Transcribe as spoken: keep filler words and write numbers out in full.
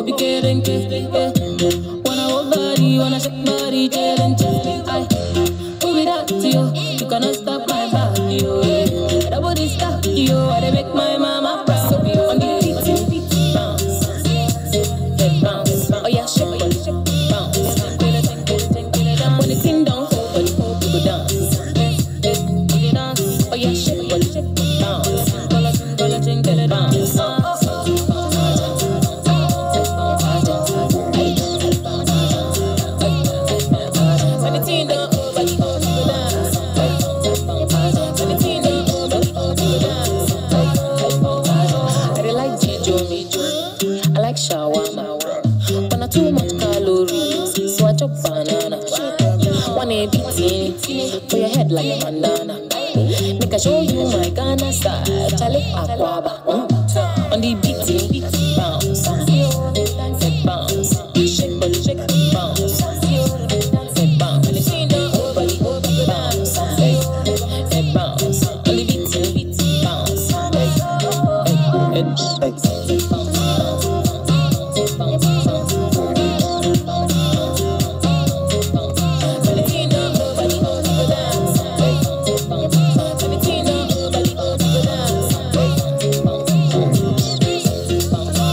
you getting it? Wanna hold body, wanna shake body, getting it? I move it out to you, you cannot stop my body, yo. Double this stuff, yo, I make my mama proud. On the beat, bounce, head bounce, oh yeah, shake body, bounce. When the thing down, body, you go dance, you dance, oh yeah, shake body, bounce, bounce, bounce. Too much calories, so I chop banana. One a beating for your head like a bandana. Make I show you my Ghana style, Charlie Aquaba.